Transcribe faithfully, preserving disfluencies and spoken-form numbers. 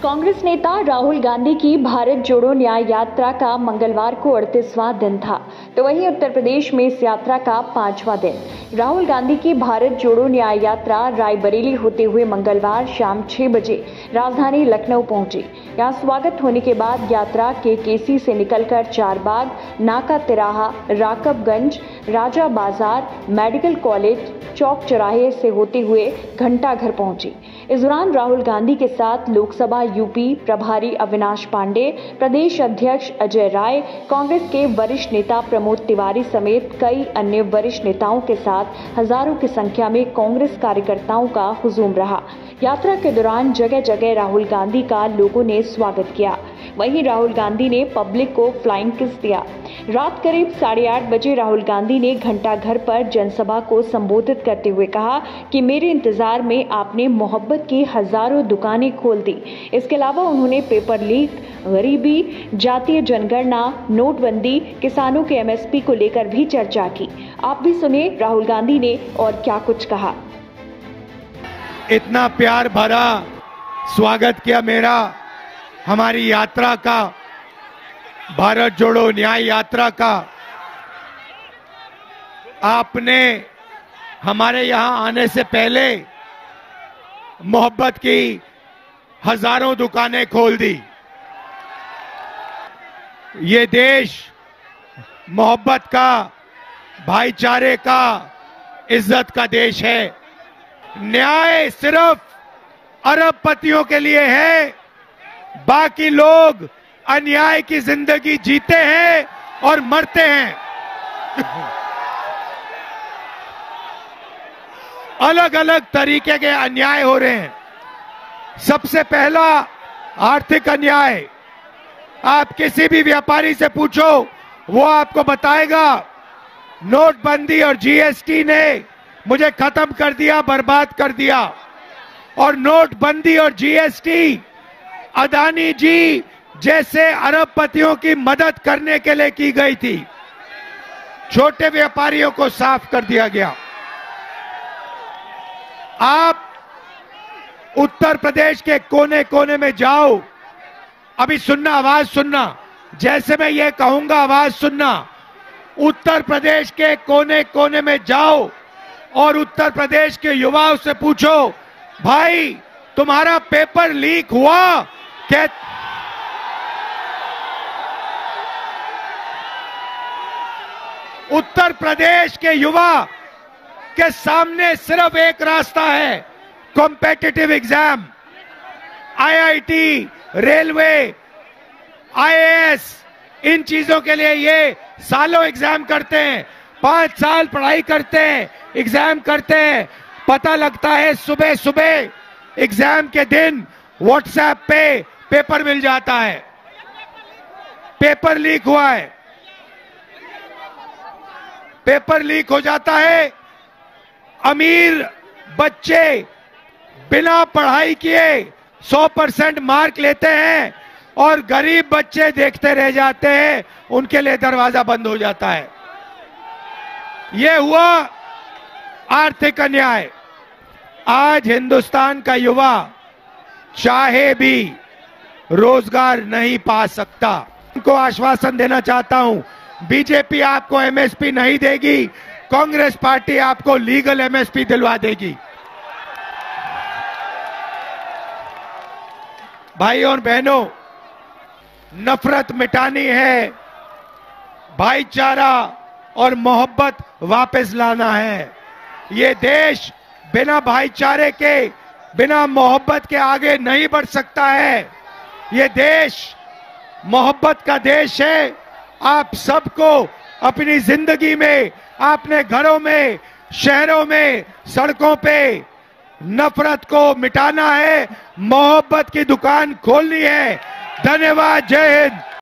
कांग्रेस नेता राहुल गांधी की भारत जोड़ो न्याय यात्रा का मंगलवार को अड़तीसवां दिन था, तो वहीं उत्तर प्रदेश में इस यात्रा का पांचवां दिन। राहुल गांधी की भारत जोड़ो न्याय यात्रा रायबरेली होते हुए मंगलवार शाम छह बजे राजधानी लखनऊ पहुंची। यहां स्वागत होने के बाद यात्रा के केसी से निकलकर चारबाग, नाका तिराहा, राकबगंज, राजा बाजार, मेडिकल कॉलेज, चौक चौराहे से होते हुए घंटा घर पहुंची। इस दौरान राहुल गांधी के साथ लोकसभा यूपी प्रभारी अविनाश पांडे, प्रदेश अध्यक्ष अजय राय, कांग्रेस के वरिष्ठ नेता प्रमोद तिवारी समेत कई अन्य वरिष्ठ नेताओं के साथ हजारों की संख्या में कांग्रेस कार्यकर्ताओं का हुजूम रहा। यात्रा के दौरान जगह जगह राहुल गांधी का लोगों ने स्वागत किया। वहीं राहुल गांधी ने पब्लिक को फ्लाइंग किस दिया। रात करीब साढ़े आठ बजे राहुल गांधी ने घंटा घर पर जनसभा को संबोधित करते हुए कहा कि मेरे इंतजार में आपने मोहब्बत की हजारों दुकानें खोल दी। इसके अलावा उन्होंने पेपर लीक, गरीबी, जातीय जनगणना, नोटबंदी, किसानों के एमएसपी को लेकर भी चर्चा की। आप भी सुनिए राहुल गांधी ने और क्या कुछ कहा। इतना प्यार भरा स्वागत किया मेरा हमारी यात्रा का, भारत जोड़ो न्याय यात्रा का। आपने हमारे यहां आने से पहले मोहब्बत की हजारों दुकानें खोल दी। ये देश मोहब्बत का, भाईचारे का, इज्जत का देश है। न्याय सिर्फ अरबपतियों के लिए है, बाकी लोग अन्याय की जिंदगी जीते हैं और मरते हैं। अलग अलग तरीके के अन्याय हो रहे हैं। सबसे पहला आर्थिक अन्याय। आप किसी भी व्यापारी से पूछो, वो आपको बताएगा नोटबंदी और जीएसटी ने मुझे खत्म कर दिया, बर्बाद कर दिया। और नोटबंदी और जीएसटी अदानी जी जैसे अरबपतियों की मदद करने के लिए की गई थी। छोटे व्यापारियों को साफ कर दिया गया। आप उत्तर प्रदेश के कोने कोने में जाओ, अभी सुनना, आवाज सुनना, जैसे मैं ये कहूंगा आवाज सुनना। उत्तर प्रदेश के कोने कोने में जाओ और उत्तर प्रदेश के युवाओं से पूछो, भाई तुम्हारा पेपर लीक हुआ क्या? उत्तर प्रदेश के युवा के सामने सिर्फ एक रास्ता है, competitive exam. IIT, railway, IAS, इन चीजों के लिए ये सालों एग्जाम करते हैं, पांच साल पढ़ाई करते हैं, एग्जाम करते हैं। पता लगता है सुबह सुबह एग्जाम के दिन व्हाट्सएप पे पेपर मिल जाता है, पेपर लीक हुआ है। पेपर लीक हो जाता है। अमीर बच्चे बिना पढ़ाई किए सौ परसेंट मार्क लेते हैं और गरीब बच्चे देखते रह जाते हैं, उनके लिए दरवाजा बंद हो जाता है। यह हुआ आर्थिक अन्याय। आज हिंदुस्तान का युवा चाहे भी रोजगार नहीं पा सकता। उनको आश्वासन देना चाहता हूं, बीजेपी आपको एमएसपी नहीं देगी, कांग्रेस पार्टी आपको लीगल एमएसपी दिलवा देगी। भाइयों और बहनों, नफरत मिटानी है, भाईचारा और मोहब्बत वापस लाना है। ये देश बिना भाईचारे के, बिना मोहब्बत के आगे नहीं बढ़ सकता है। ये देश मोहब्बत का देश है। आप सबको अपनी जिंदगी में, अपने घरों में, शहरों में, सड़कों पे नफरत को मिटाना है, मोहब्बत की दुकान खोलनी है। धन्यवाद। जय हिंद।